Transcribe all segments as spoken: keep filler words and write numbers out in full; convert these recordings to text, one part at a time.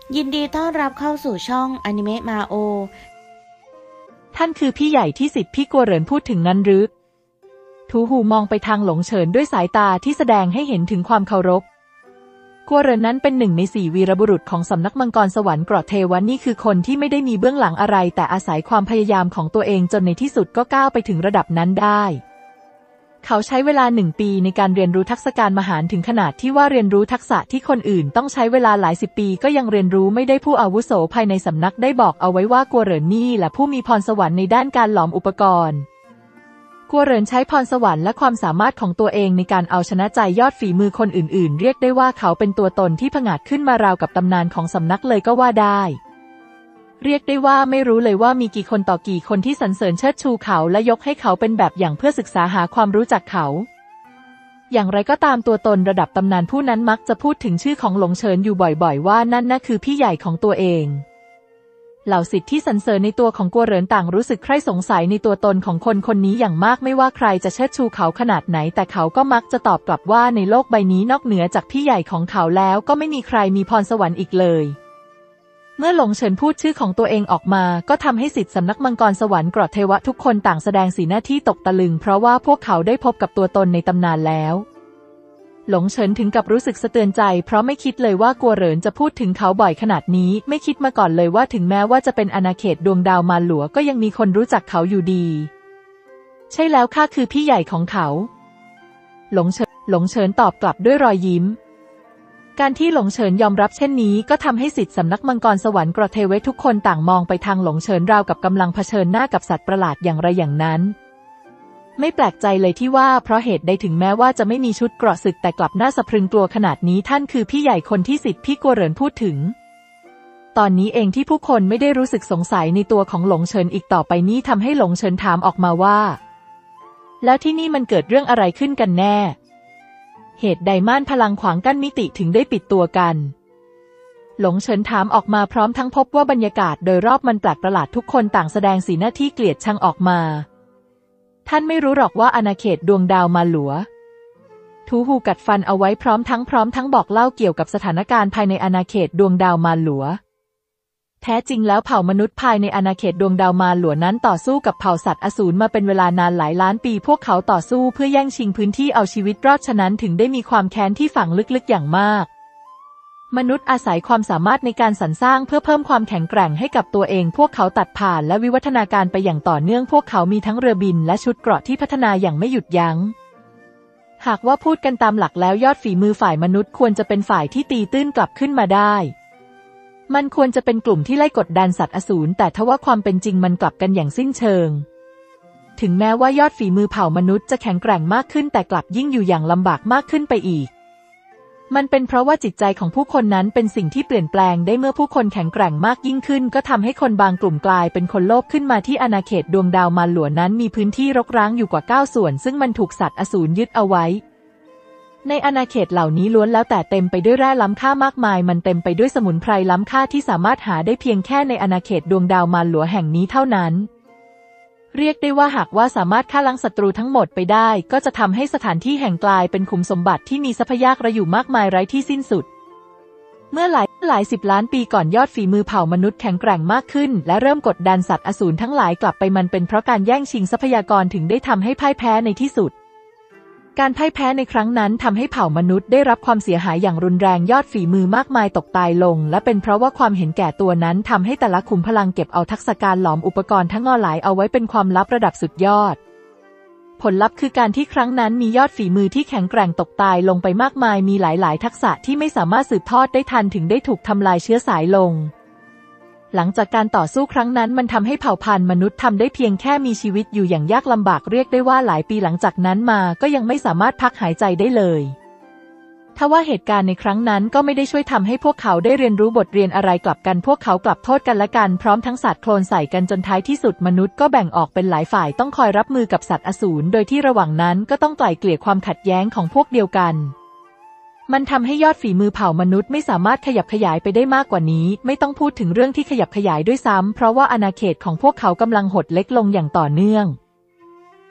ยินดีต้อนรับเข้าสู่ช่องอนิเมะมาโอท่านคือพี่ใหญ่ที่สิทธิ์พี่กัวเหรินพูดถึงนั้นหรือทูหูมองไปทางหลงเฉินด้วยสายตาที่แสดงให้เห็นถึงความเคารพกัวเหรินนั้นเป็นหนึ่งในสี่วีรบุรุษของสำนักมังกรสวรรค์เกราะเทวะนี่คือคนที่ไม่ได้มีเบื้องหลังอะไรแต่อาศัยความพยายามของตัวเองจนในที่สุดก็ก้าวไปถึงระดับนั้นได้เขาใช้เวลาหนึ่งปีในการเรียนรู้ทักษะการมหาญถึงขนาดที่ว่าเรียนรู้ทักษะที่คนอื่นต้องใช้เวลาหลายสิบปีก็ยังเรียนรู้ไม่ได้ผู้อาวุโสภายในสำนักได้บอกเอาไว้ว่ากัวเหรินนี่แหละผู้มีพรสวรรค์ในด้านการหลอมอุปกรณ์กัวเหรินใช้พรสวรรค์และความสามารถของตัวเองในการเอาชนะใจยอดฝีมือคนอื่นๆเรียกได้ว่าเขาเป็นตัวตนที่ผงาดขึ้นมาราวกับตำนานของสำนักเลยก็ว่าได้เรียกได้ว่าไม่รู้เลยว่ามีกี่คนต่อกี่คนที่สรรเสริญเชิดชูเขาและยกให้เขาเป็นแบบอย่างเพื่อศึกษาหาความรู้จักเขาอย่างไรก็ตามตัวตนระดับตำนานผู้นั้นมักจะพูดถึงชื่อของหลงเฉินอยู่บ่อยๆว่านั่นน่ะคือพี่ใหญ่ของตัวเองเหล่าศิษย์ที่สรรเสริญในตัวของกัวเหรินต่างรู้สึกใคร่สงสัยในตัวตนของคนคนนี้อย่างมากไม่ว่าใครจะเชิดชูเขาขนาดไหนแต่เขาก็มักจะตอบกลับว่าในโลกใบนี้นอกเหนือจากพี่ใหญ่ของเขาแล้วก็ไม่มีใครมีพรสวรรค์อีกเลยเมื่อหลงเฉินพูดชื่อของตัวเองออกมาก็ทำให้ศิษย์สำนักมังกรสวรรค์เกราะเทวะทุกคนต่างแสดงสีหน้าที่ตกตะลึงเพราะว่าพวกเขาได้พบกับตัวตนในตำนานแล้วหลงเฉินถึงกับรู้สึกสะเทือนใจเพราะไม่คิดเลยว่ากัวเหรินจะพูดถึงเขาบ่อยขนาดนี้ไม่คิดมาก่อนเลยว่าถึงแม้ว่าจะเป็นอาณาเขตดวงดาวมารหลัวก็ยังมีคนรู้จักเขาอยู่ดีใช่แล้วข้าคือพี่ใหญ่ของเขาหลงเฉินหลงเฉินตอบกลับด้วยรอยยิ้มการที่หลงเฉินยอมรับเช่นนี้ก็ทำให้ศิษย์สำนักมังกรสวรรค์เกราะเทวะทุกคนต่างมองไปทางหลงเฉินราวกับกำลังเผชิญหน้ากับสัตว์ประหลาดอย่างไรอย่างนั้นไม่แปลกใจเลยที่ว่าเพราะเหตุใดถึงแม้ว่าจะไม่มีชุดเกราะศึกแต่กลับน่าสะพรึงกลัวขนาดนี้ท่านคือพี่ใหญ่คนที่ศิษย์พี่กัวเหรินพูดถึงตอนนี้เองที่ผู้คนไม่ได้รู้สึกสงสัยในตัวของหลงเฉินอีกต่อไปนี้ทำให้หลงเฉินถามออกมาว่าแล้วที่นี่มันเกิดเรื่องอะไรขึ้นกันแน่เหตุใดม่านพลังขวางกั้นมิติถึงได้ปิดตัวกันหลงเฉินถามออกมาพร้อมทั้งพบว่าบรรยากาศโดยรอบมันแปลกประหลาดทุกคนต่างแสดงสีหน้าที่เกลียดชังออกมาท่านไม่รู้หรอกว่าอาณาเขตดวงดาวมาหลัวทูหูกัดฟันเอาไว้พร้อมทั้งพร้อมทั้งบอกเล่าเกี่ยวกับสถานการณ์ภายในอาณาเขตดวงดาวมาหลัวแท้จริงแล้วเผ่ามนุษย์ภายในอาณาเขตดวงดาวมาหลัวนั้นต่อสู้กับเผ่าสัตว์อสูรมาเป็นเวลานานหลายล้านปีพวกเขาต่อสู้เพื่อแย่งชิงพื้นที่เอาชีวิตรอดฉะนั้นถึงได้มีความแค้นที่ฝังลึกๆอย่างมากมนุษย์อาศัยความสามารถในการสรรสร้างเพื่อเพิ่มความแข็งแกร่งให้กับตัวเองพวกเขาตัดผ่านและวิวัฒนาการไปอย่างต่อเนื่องพวกเขามีทั้งเรือบินและชุดเกราะที่พัฒนาอย่างไม่หยุดยั้งหากว่าพูดกันตามหลักแล้วยอดฝีมือฝ่ายมนุษย์ควรจะเป็นฝ่ายที่ตีตื้นกลับขึ้นมาได้มันควรจะเป็นกลุ่มที่ไล่กดดันสัตว์อสูรแต่ทว่าความเป็นจริงมันกลับกันอย่างสิ้นเชิงถึงแม้ว่ายอดฝีมือเผ่ามนุษย์จะแข็งแกร่งมากขึ้นแต่กลับยิ่งอยู่อย่างลำบากมากขึ้นไปอีกมันเป็นเพราะว่าจิตใจของผู้คนนั้นเป็นสิ่งที่เปลี่ยนแปลงได้เมื่อผู้คนแข็งแกร่งมากยิ่งขึ้นก็ทำให้คนบางกลุ่มกลายเป็นคนโลภขึ้นมาที่อาณาเขตดวงดาวมารหลัวนั้นมีพื้นที่รกร้างอยู่กว่าเก้าส่วนซึ่งมันถูกสัตว์อสูรยึดเอาไว้ในอาณาเขตเหล่านี้ล้วนแล้วแต่เต็มไปด้วยแร่ล้ำค่ามากมายมันเต็มไปด้วยสมุนไพรล้ำค่าที่สามารถหาได้เพียงแค่ในอาณาเขตดวงดาวมารหลัวแห่งนี้เท่านั้นเรียกได้ว่าหากว่าสามารถฆ่าล้างศัตรูทั้งหมดไปได้ก็จะทำให้สถานที่แห่งกลายเป็นขุมสมบัติที่มีทรัพยากรอยู่มากมายไร้ที่สิ้นสุดเมื่อหลายหลายสิบล้านปีก่อนยอดฝีมือเผ่ามนุษย์แข็งแกร่งมากขึ้นและเริ่มกดดันสัตว์อสูรทั้งหลายกลับไปมันเป็นเพราะการแย่งชิงทรัพยากรถึงได้ทำให้พ่ายแพ้ในที่สุดการพ่ายแพ้ในครั้งนั้นทำให้เผ่ามนุษย์ได้รับความเสียหายอย่างรุนแรงยอดฝีมือมากมายตกตายลงและเป็นเพราะว่าความเห็นแก่ตัวนั้นทำให้แต่ละขุมพลังเก็บเอาทักษะการหลอมอุปกรณ์ทั้งงอหลายเอาไว้เป็นความลับระดับสุดยอดผลลัพธ์คือการที่ครั้งนั้นมียอดฝีมือที่แข็งแกร่งตกตายลงไปมากมายมีหลายๆทักษะที่ไม่สามารถสืบทอดได้ทันถึงได้ถูกทำลายเชื้อสายลงหลังจากการต่อสู้ครั้งนั้นมันทำให้เผ่าพันธุ์มนุษย์ทำได้เพียงแค่มีชีวิตอยู่อย่างยากลำบากเรียกได้ว่าหลายปีหลังจากนั้นมาก็ยังไม่สามารถพักหายใจได้เลยทว่าเหตุการณ์ในครั้งนั้นก็ไม่ได้ช่วยทำให้พวกเขาได้เรียนรู้บทเรียนอะไรกลับกันพวกเขากลับโทษกันและกันพร้อมทั้งสาดโคลนใส่กันจนท้ายที่สุดมนุษย์ก็แบ่งออกเป็นหลายฝ่ายต้องคอยรับมือกับสัตว์อสูรโดยที่ระหว่างนั้นก็ต้องไกล่เกลี่ยความขัดแย้งของพวกเดียวกันมันทำให้ยอดฝีมือเผ่ามนุษย์ไม่สามารถขยับขยายไปได้มากกว่านี้ไม่ต้องพูดถึงเรื่องที่ขยับขยายด้วยซ้ำเพราะว่าอาณาเขตของพวกเขากำลังหดเล็กลงอย่างต่อเนื่อง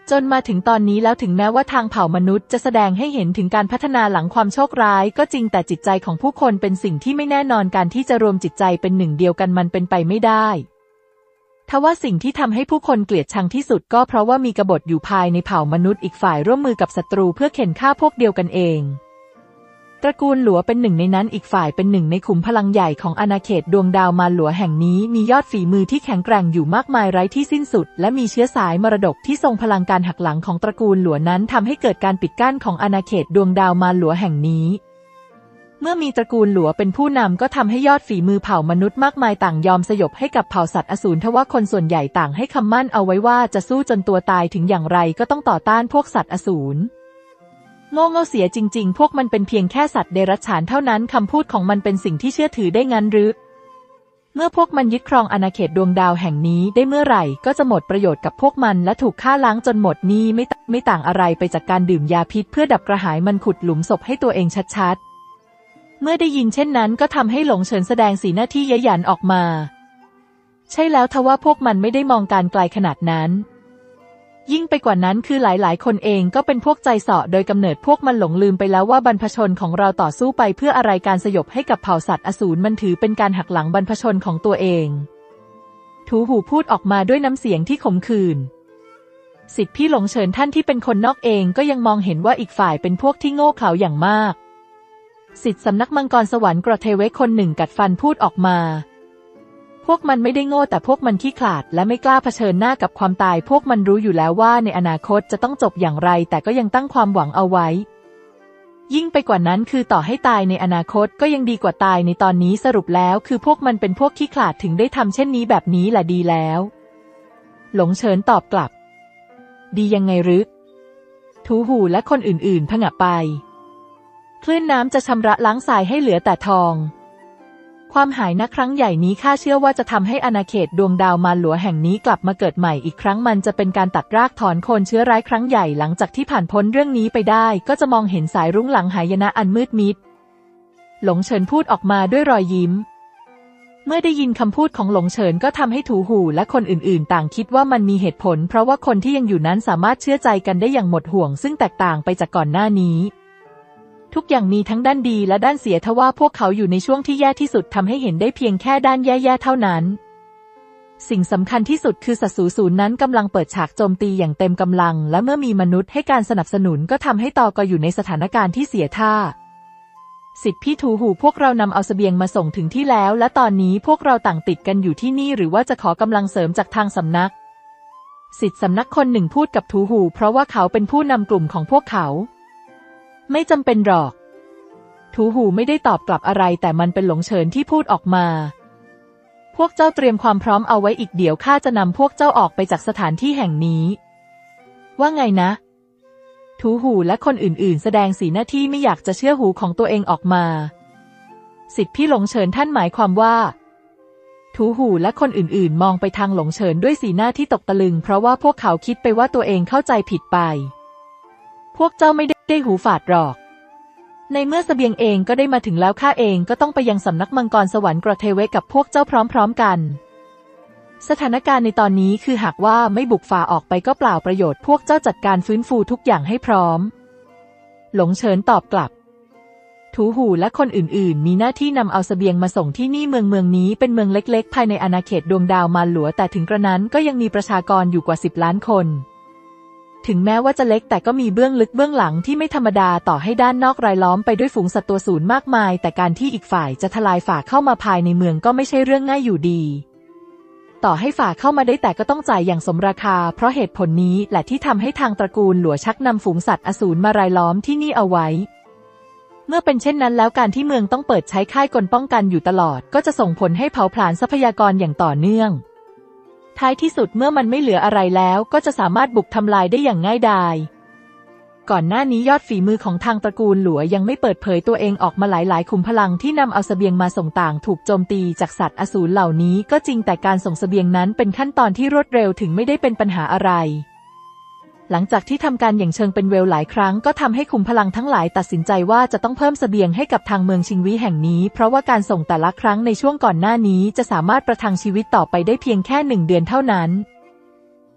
จนมาถึงตอนนี้แล้วถึงแม้ว่าทางเผ่ามนุษย์จะแสดงให้เห็นถึงการพัฒนาหลังความโชคร้ายก็จริงแต่จิตใจของผู้คนเป็นสิ่งที่ไม่แน่นอนการที่จะรวมจิตใจเป็นหนึ่งเดียวกันมันเป็นไปไม่ได้ทว่าสิ่งที่ทำให้ผู้คนเกลียดชังที่สุดก็เพราะว่ามีกบฏอยู่ภายในเผ่ามนุษย์อีกฝ่ายร่วมมือกับศัตรูเพื่อเข็นฆ่าพวกเดียวกันเองตระกูลหลัวเป็นหนึ่งในนั้นอีกฝ่ายเป็นหนึ่งในขุมพลังใหญ่ของอาณาเขตดวงดาวมารหลัวแห่งนี้มียอดฝีมือที่แข็งแกร่งอยู่มากมายไร้ที่สิ้นสุดและมีเชื้อสายมรดกที่ทรงพลังการหักหลังของตระกูลหลัวนั้นทำให้เกิดการปิดกั้นของอาณาเขตดวงดาวมารหลัวแห่งนี้เมื่อมีตระกูลหลัวเป็นผู้นำก็ทำให้ยอดฝีมือเผ่ามนุษย์มากมายต่างยอมสยบให้กับเผ่าสัตว์อสูรทว่าคนส่วนใหญ่ต่างให้คำมั่นเอาไว้ว่าจะสู้จนตัวตายถึงอย่างไรก็ต้องต่อต้านพวกสัตว์อสูรโง่เง่าเสียจริงๆพวกมันเป็นเพียงแค่สัตว์เดรัจฉานเท่านั้นคำพูดของมันเป็นสิ่งที่เชื่อถือได้งั้นหรือเมื่อพวกมันยึดครองอาณาเขตดวงดาวแห่งนี้ได้เมื่อไหร่ก็จะหมดประโยชน์กับพวกมันและถูกฆ่าล้างจนหมดนี่ไม่ไม่ต่างอะไรไปจากการดื่มยาพิษเพื่อดับกระหายมันขุดหลุมศพให้ตัวเองชัดๆเมื่อได้ยินเช่นนั้นก็ทำให้หลงเฉินแสดงสีหน้าที่ยะหยันออกมาใช่แล้วทว่าพวกมันไม่ได้มองการไกลขนาดนั้นยิ่งไปกว่านั้นคือหลายๆคนเองก็เป็นพวกใจเสาะโดยกำเนิดพวกมันหลงลืมไปแล้วว่าบรรพชนของเราต่อสู้ไปเพื่ออะไรการสยบให้กับเผ่าสัตว์อสูรมันถือเป็นการหักหลังบรรพชนของตัวเองถูหูพูดออกมาด้วยน้ำเสียงที่ขมขื่นสิทธิพี่หลงเฉินท่านที่เป็นคนนอกเองก็ยังมองเห็นว่าอีกฝ่ายเป็นพวกที่โง่เขลาอย่างมากสิทธิสำนักมังกรสวรรค์กระเทเวคคนหนึ่งกัดฟันพูดออกมาพวกมันไม่ได้โง่แต่พวกมันขี้ขลาดและไม่กล้าเผชิญหน้ากับความตายพวกมันรู้อยู่แล้วว่าในอนาคตจะต้องจบอย่างไรแต่ก็ยังตั้งความหวังเอาไว้ยิ่งไปกว่านั้นคือต่อให้ตายในอนาคตก็ยังดีกว่าตายในตอนนี้สรุปแล้วคือพวกมันเป็นพวกขี้ขลาดถึงได้ทำเช่นนี้แบบนี้แหละดีแล้วหลงเฉินตอบกลับดียังไงหรือถูหูและคนอื่นๆผงะไปคลื่นน้ำจะชำระล้างทรายให้เหลือแต่ทองความหายนะครั้งใหญ่นี้ข้าเชื่อว่าจะทำให้อาณาเขตดวงดาวมารหลัวแห่งนี้กลับมาเกิดใหม่อีกครั้งมันจะเป็นการตัดรากถอนโคนเชื้อร้ายครั้งใหญ่หลังจากที่ผ่านพ้นเรื่องนี้ไปได้ก็จะมองเห็นสายรุ้งหลังหายนะอันมืดมิดหลงเฉินพูดออกมาด้วยรอยยิ้มเมื่อได้ยินคำพูดของหลงเฉินก็ทำให้ถูหูและคนอื่นๆต่างคิดว่ามันมีเหตุผลเพราะว่าคนที่ยังอยู่นั้นสามารถเชื่อใจกันได้อย่างหมดห่วงซึ่งแตกต่างไปจากก่อนหน้านี้ทุกอย่างมีทั้งด้านดีและด้านเสียทว่าพวกเขาอยู่ในช่วงที่แย่ที่สุดทำให้เห็นได้เพียงแค่ด้านแย่ๆเท่านั้นสิ่งสำคัญที่สุดคือศัตรูศูนย์นั้นกำลังเปิดฉากโจมตีอย่างเต็มกำลังและเมื่อมีมนุษย์ให้การสนับสนุนก็ทำให้ตอกอยู่ในสถานการณ์ที่เสียท่าสิทธิพี่ถูหูพวกเรานำเอาเสบียงมาส่งถึงที่แล้วและตอนนี้พวกเราต่างติดกันอยู่ที่นี่หรือว่าจะขอกำลังเสริมจากทางสำนักสิทธิสำนักคนหนึ่งพูดกับถูหูเพราะว่าเขาเป็นผู้นำกลุ่มของพวกเขาไม่จำเป็นหรอกถูหูไม่ได้ตอบกลับอะไรแต่มันเป็นหลงเฉินที่พูดออกมาพวกเจ้าเตรียมความพร้อมเอาไว้อีกเดี๋ยวข้าจะนำพวกเจ้าออกไปจากสถานที่แห่งนี้ว่าไงนะถูหูและคนอื่นๆแสดงสีหน้าที่ไม่อยากจะเชื่อหูของตัวเองออกมาสิทธิพี่หลงเฉินท่านหมายความว่าถูหูและคนอื่นๆมองไปทางหลงเฉินด้วยสีหน้าที่ตกตะลึงเพราะว่าพวกเขาคิดไปว่าตัวเองเข้าใจผิดไปพวกเจ้าไม่ได้หูฝาดหรอกในเมื่อเสบียงเองก็ได้มาถึงแล้วข้าเองก็ต้องไปยังสำนักมังกรสวรรค์กระเทเวกับพวกเจ้าพร้อมๆกันสถานการณ์ในตอนนี้คือหากว่าไม่บุกฝ่าออกไปก็เปล่าประโยชน์พวกเจ้าจัดการฟื้นฟูทุกอย่างให้พร้อมหลงเฉินตอบกลับถูหูและคนอื่นๆมีหน้าที่นำเอาเสบียงมาส่งที่นี่เมืองเมืองนี้เป็นเมืองเล็กๆภายในอาณาเขตดวงดาวมารหลัวแต่ถึงกระนั้นก็ยังมีประชากรอยู่กว่าสิบล้านคนถึงแม้ว่าจะเล็กแต่ก็มีเบื้องลึกเบื้องหลังที่ไม่ธรรมดาต่อให้ด้านนอกรายล้อมไปด้วยฝูงสัตว์ตัวสูญมากมายแต่การที่อีกฝ่ายจะทลายฝ่าเข้ามาภายในเมืองก็ไม่ใช่เรื่องง่ายอยู่ดีต่อให้ฝ่าเข้ามาได้แต่ก็ต้องจ่ายอย่างสมราคาเพราะเหตุผลนี้แหละที่ทำให้ทางตระกูลหลัวชักนำฝูงสัตว์อสูรมารายล้อมที่นี่เอาไว้เมื่อเป็นเช่นนั้นแล้วการที่เมืองต้องเปิดใช้ค่ายกลป้องกันอยู่ตลอดก็จะส่งผลให้เผาผลาญทรัพยากรอย่างต่อเนื่องท้ายที่สุดเมื่อมันไม่เหลืออะไรแล้วก็จะสามารถบุกทำลายได้อย่างง่ายดายก่อนหน้านี้ยอดฝีมือของทางตระกูลหลัวยังไม่เปิดเผยตัวเองออกมาหลายๆขุมพลังที่นำเอาเสบียงมาส่งต่างถูกโจมตีจากสัตว์อสูรเหล่านี้ก็จริงแต่การส่งเสบียงนั้นเป็นขั้นตอนที่รวดเร็วถึงไม่ได้เป็นปัญหาอะไรหลังจากที่ทำการอย่างเชิงเป็นเวลหลายครั้งก็ทำให้ขุมพลังทั้งหลายตัดสินใจว่าจะต้องเพิ่มเสบียงให้กับทางเมืองชิงวิแห่งนี้เพราะว่าการส่งแต่ละครั้งในช่วงก่อนหน้านี้จะสามารถประทังชีวิตต่อไปได้เพียงแค่หนึ่งเดือนเท่านั้น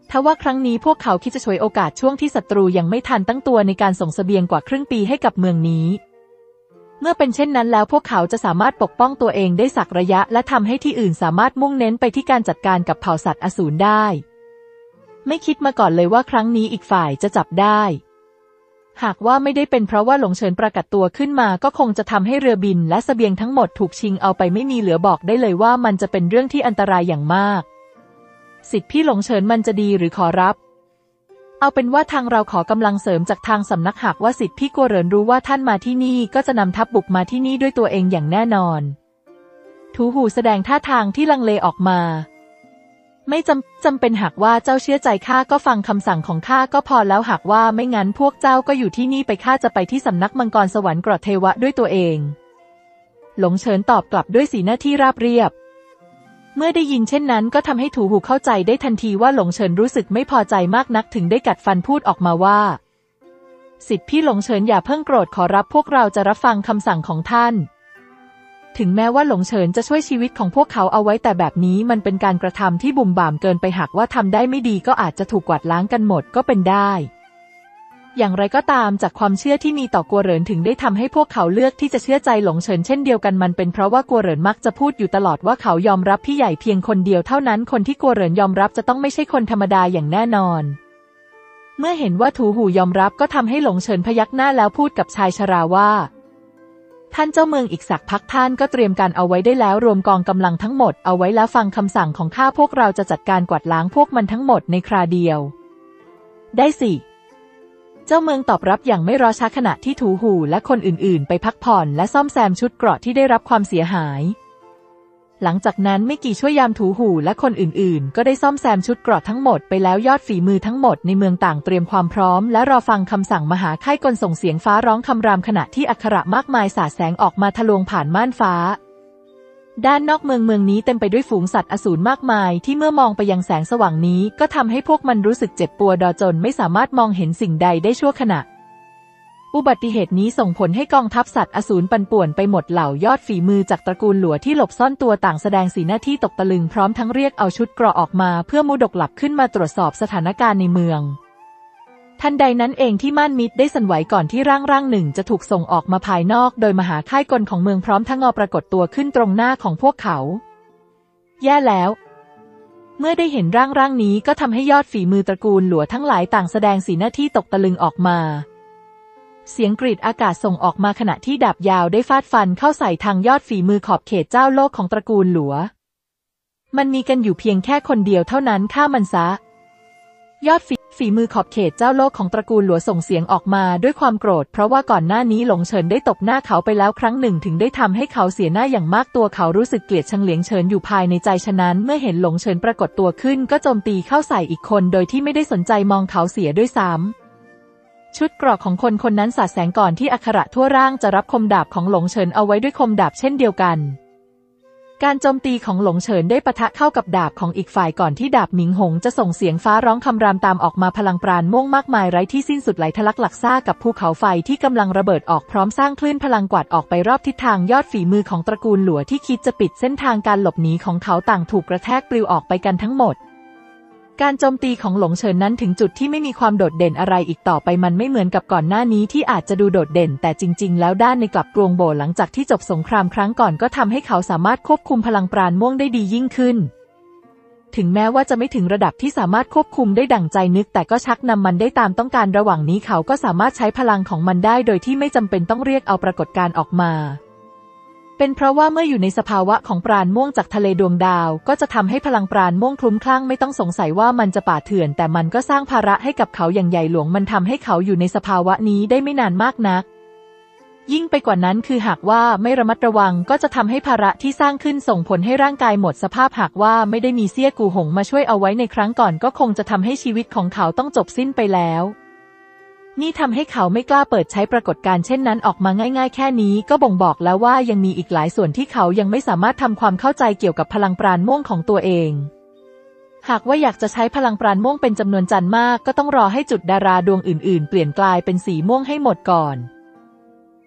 ทว่าครั้งนี้พวกเขาคิดจะฉวยโอกาสช่วงที่ศัตรูยังไม่ทันตั้งตัวในการส่งเสบียงกว่าครึ่งปีให้กับเมืองนี้เมื่อเป็นเช่นนั้นแล้วพวกเขาจะสามารถปกป้องตัวเองได้สักระยะและทำให้ที่อื่นสามารถมุ่งเน้นไปที่การจัดการกับเผ่าสัตว์อสูรได้ไม่คิดมาก่อนเลยว่าครั้งนี้อีกฝ่ายจะจับได้หากว่าไม่ได้เป็นเพราะว่าหลงเฉินประกาศตัวขึ้นมาก็คงจะทำให้เรือบินและเสบียงทั้งหมดถูกชิงเอาไปไม่มีเหลือบอกได้เลยว่ามันจะเป็นเรื่องที่อันตรายอย่างมากสิทธิพี่หลงเฉินมันจะดีหรือขอรับเอาเป็นว่าทางเราขอกำลังเสริมจากทางสำนักหากว่าสิทธิพี่กัวเหรินรู้ว่าท่านมาที่นี่ก็จะนำทัพบุกมาที่นี่ด้วยตัวเองอย่างแน่นอนถูหูแสดงท่าทางที่ลังเลออกมาไม่จำจำเป็นหากว่าเจ้าเชื่อใจข้าก็ฟังคำสั่งของข้าก็พอแล้วหากว่าไม่งั้นพวกเจ้าก็อยู่ที่นี่ไปข้าจะไปที่สำนักมังกรสวรรค์กรดเทวะด้วยตัวเองหลงเฉินตอบกลับด้วยสีหน้าที่ราบเรียบเมื่อได้ยินเช่นนั้นก็ทำให้ถูหูเข้าใจได้ทันทีว่าหลงเฉินรู้สึกไม่พอใจมากนักถึงได้กัดฟันพูดออกมาว่าสิทธิพี่หลงเฉินอย่าเพิ่งโกรธขอรับพวกเราจะรับฟังคำสั่งของท่านถึงแม้ว่าหลงเฉินจะช่วยชีวิตของพวกเขาเอาไว้แต่แบบนี้มันเป็นการกระทำที่บุ่มบ่ามเกินไปหากว่าทำได้ไม่ดีก็อาจจะถูกกวาดล้างกันหมดก็เป็นได้อย่างไรก็ตามจากความเชื่อที่มีต่อกัวเหรินถึงได้ทำให้พวกเขาเลือกที่จะเชื่อใจหลงเฉินเช่นเดียวกันมันเป็นเพราะว่ากัวเหรินมักจะพูดอยู่ตลอดว่าเขายอมรับพี่ใหญ่เพียงคนเดียวเท่านั้นคนที่กัวเหรินยอมรับจะต้องไม่ใช่คนธรรมดาอย่างแน่นอนเมื่อเห็นว่าถูหูยอมรับก็ทำให้หลงเฉินพยักหน้าแล้วพูดกับชายชราว่าท่านเจ้าเมืองอีกสักพักท่านก็เตรียมการเอาไว้ได้แล้วรวมกองกำลังทั้งหมดเอาไว้แล้วฟังคำสั่งของข้าพวกเราจะจัดการกวาดล้างพวกมันทั้งหมดในคราเดียวได้สิเจ้าเมืองตอบรับอย่างไม่รอช้าขณะที่ถูหูและคนอื่นๆไปพักผ่อนและซ่อมแซมชุดเกราะที่ได้รับความเสียหายหลังจากนั้นไม่กี่ชั่วยามถูหูและคนอื่นๆก็ได้ซ่อมแซมชุดเกราะทั้งหมดไปแล้วยอดฝีมือทั้งหมดในเมืองต่างเตรียมความพร้อมและรอฟังคำสั่งมหาค่ายกลส่งเสียงฟ้าร้องคำรามขณะที่อักขระมากมายสาดแสงออกมาทะลวงผ่านม่านฟ้าด้านนอกเมืองเมืองนี้เต็มไปด้วยฝูงสัตว์อสูรมากมายที่เมื่อมองไปยังแสงสว่างนี้ก็ทำให้พวกมันรู้สึกเจ็บปวดจนไม่สามารถมองเห็นสิ่งใดได้ชั่วขณะอุบัติเหตุนี้ส่งผลให้กองทัพสัตว์อสูรปั่นป่วนไปหมดเหล่ายอดฝีมือจากตระกูลหลัวที่หลบซ่อนตัวต่างแสดงสีหน้าที่ตกตะลึงพร้อมทั้งเรียกเอาชุดเกราะออกมาเพื่อมุดกลับขึ้นมาตรวจสอบสถานการณ์ในเมืองทันใดนั้นเองที่ม่านมิตรได้สั่นไหวก่อนที่ร่างร่างหนึ่งจะถูกส่งออกมาภายนอกโดยมหาค่ายกลของเมืองพร้อมทั้งงอปรากฏตัวขึ้นตรงหน้าของพวกเขาแย่แล้วเมื่อได้เห็นร่างร่างนี้ก็ทำให้ยอดฝีมือตระกูลหลัวทั้งหลายต่างแสดงสีหน้าที่ตกตะลึงออกมาเสียงกรีดอากาศส่งออกมาขณะที่ดาบยาวได้ฟาดฟันเข้าใส่ทางยอดฝีมือขอบเขตเจ้าโลกของตระกูลหลัวมันมีกันอยู่เพียงแค่คนเดียวเท่านั้นฆ่ามันซะยอดฝีฝีมือขอบเขตเจ้าโลกของตระกูลหลัวส่งเสียงออกมาด้วยความโกรธเพราะว่าก่อนหน้านี้หลงเฉินได้ตบหน้าเขาไปแล้วครั้งหนึ่งถึงได้ทำให้เขาเสียหน้าอย่างมากตัวเขารู้สึกเกลียดชังเหลียงเฉินอยู่ภายในใจฉะนั้นเมื่อเห็นหลงเฉินปรากฏตัวขึ้นก็โจมตีเข้าใส่อีกคนโดยที่ไม่ได้สนใจมองเขาเสียด้วยซ้ำชุดเกราะของคนคนนั้นสาดแสงก่อนที่อักขระทั่วร่างจะรับคมดาบของหลงเฉินเอาไว้ด้วยคมดาบเช่นเดียวกันการโจมตีของหลงเฉินได้ปะทะเข้ากับดาบของอีกฝ่ายก่อนที่ดาบหมิงหงจะส่งเสียงฟ้าร้องคำรามตามออกมาพลังปราณม่วงมากมายไร้ที่สิ้นสุดไหลทะลักหลักซ่ากับภูเขาไฟที่กำลังระเบิดออกพร้อมสร้างคลื่นพลังกวาดออกไปรอบทิศทางยอดฝีมือของตระกูลหลัวที่คิดจะปิดเส้นทางการหลบหนีของเขาต่างถูกกระแทกปลิวออกไปกันทั้งหมดการโจมตีของหลงเฉินนั้นถึงจุดที่ไม่มีความโดดเด่นอะไรอีกต่อไปมันไม่เหมือนกับก่อนหน้านี้ที่อาจจะดูโดดเด่นแต่จริงๆแล้วด้านในกลับกรวงโบหลังจากที่จบสงครามครั้งก่อนก็ทำให้เขาสามารถควบคุมพลังปราณม่วงได้ดียิ่งขึ้นถึงแม้ว่าจะไม่ถึงระดับที่สามารถควบคุมได้ดั่งใจนึกแต่ก็ชักนำมันได้ตามต้องการระหว่างนี้เขาก็สามารถใช้พลังของมันได้โดยที่ไม่จำเป็นต้องเรียกเอาปรากฏการณ์ออกมาเป็นเพราะว่าเมื่ออยู่ในสภาวะของปราณม่วงจากทะเลดวงดาวก็จะทำให้พลังปราณม่วงคลุ้มคลั่งไม่ต้องสงสัยว่ามันจะป่าเถื่อนแต่มันก็สร้างภาระให้กับเขาอย่างใหญ่หลวงมันทำให้เขาอยู่ในสภาวะนี้ได้ไม่นานมากนักยิ่งไปกว่านั้นคือหากว่าไม่ระมัดระวังก็จะทำให้ภาระที่สร้างขึ้นส่งผลให้ร่างกายหมดสภาพหากว่าไม่ได้มีเซี่ยกูหงมาช่วยเอาไว้ในครั้งก่อนก็คงจะทำให้ชีวิตของเขาต้องจบสิ้นไปแล้วนี่ทำให้เขาไม่กล้าเปิดใช้ปรากฏการณ์เช่นนั้นออกมาง่ายๆแค่นี้ก็บ่งบอกแล้วว่ายังมีอีกหลายส่วนที่เขายังไม่สามารถทำความเข้าใจเกี่ยวกับพลังปราณม่วงของตัวเองหากว่าอยากจะใช้พลังปราณม่วงเป็นจำนวนจันทร์มากก็ต้องรอให้จุดดาราดวงอื่นๆเปลี่ยนกลายเป็นสีม่วงให้หมดก่อน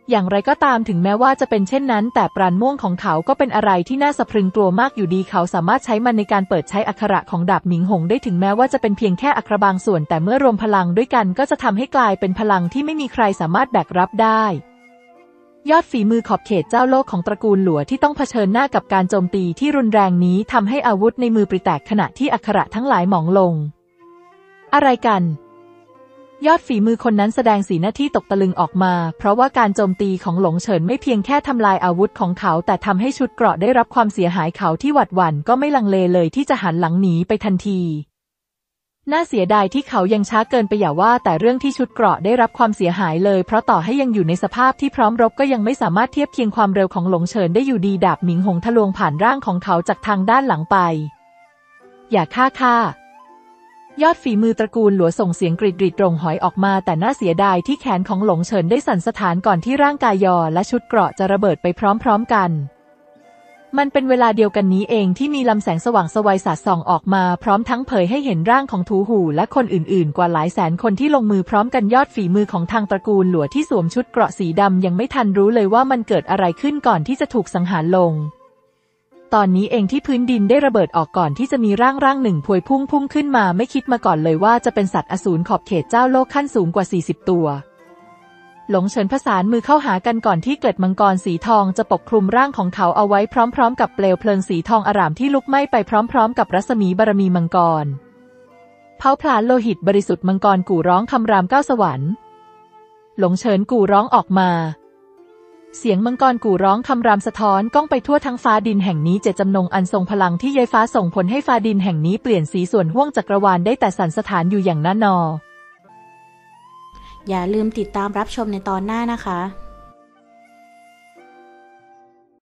อย่างไรก็ตามถึงแม้ว่าจะเป็นเช่นนั้นแต่ปราณม่วงของเขาก็เป็นอะไรที่น่าสะพรึงกลัวมากอยู่ดีเขาสามารถใช้มันในการเปิดใช้อักขระของดาบหมิงหงได้ถึงแม้ว่าจะเป็นเพียงแค่อักขระบางส่วนแต่เมื่อรวมพลังด้วยกันก็จะทำให้กลายเป็นพลังที่ไม่มีใครสามารถแบกรับได้ยอดฝีมือขอบเขตเจ้าโลกของตระกูลหลัวที่ต้องเผชิญหน้ากับการโจมตีที่รุนแรงนี้ทำให้อาวุธในมือปริแตกขณะที่อักขระทั้งหลายหมองลงอะไรกันยอดฝีมือคนนั้นแสดงสีหน้าที่ตกตะลึงออกมาเพราะว่าการโจมตีของหลงเฉินไม่เพียงแค่ทำลายอาวุธของเขาแต่ทำให้ชุดเกราะได้รับความเสียหายเขาที่หวาดหวั่นก็ไม่ลังเลเลยที่จะหันหลังหนีไปทันทีน่าเสียดายที่เขายังช้าเกินไปอย่าว่าแต่เรื่องที่ชุดเกราะได้รับความเสียหายเลยเพราะต่อให้ยังอยู่ในสภาพที่พร้อมรบก็ยังไม่สามารถเทียบเคียงความเร็วของหลงเฉินได้อยู่ดีดาบหมิงหงทะลวงผ่านร่างของเขาจากทางด้านหลังไปอย่าฆ่าข้ายอดฝีมือตระกูลหลัวส่งเสียงกรีดกรีดรงหอยออกมาแต่น่าเสียดายที่แขนของหลงเฉินได้สั่นสะท้านก่อนที่ร่างกายยอและชุดเกราะจะระเบิดไปพร้อมๆกันมันเป็นเวลาเดียวกันนี้เองที่มีลำแสงสว่างไสวสาดส่องออกมาพร้อมทั้งเผยให้เห็นร่างของทูหูและคนอื่นๆกว่าหลายแสนคนที่ลงมือพร้อมกันยอดฝีมือของทางตระกูลหลัวที่สวมชุดเกราะสีดำยังไม่ทันรู้เลยว่ามันเกิดอะไรขึ้นก่อนที่จะถูกสังหารลงตอนนี้เองที่พื้นดินได้ระเบิดออกก่อนที่จะมีร่างร่างหนึ่งพวยพุ่งพุ่งขึ้นมาไม่คิดมาก่อนเลยว่าจะเป็นสัตว์อสูรขอบเขตเจ้าโลกขั้นสูงกว่าสี่สิบตัวหลงเฉินผสานมือเข้าหากันก่อนที่เกล็ดมังกรสีทองจะปกคลุมร่างของเขาเอาไว้พร้อมๆกับเปลวเพลิงสีทองอร่ามที่ลุกไหม้ไปพร้อมๆกับรัศมีบารมีมังกรเผาผลาญโลหิตบริสุทธิ์มังกรกู่ร้องคำรามเก้าสวรรค์หลงเฉินกู่ร้องออกมาเสียงมังกรกู่ร้องคำรามสะท้อนก้องไปทั่วทั้งฟ้าดินแห่งนี้เจตจำนงอันทรงพลังที่ย้ายฟ้าส่งผลให้ฟ้าดินแห่งนี้เปลี่ยนสีส่วนห้วงจักรวาลได้แต่สั่นสะท้านอยู่อย่างน่านออย่าลืมติดตามรับชมในตอนหน้านะคะ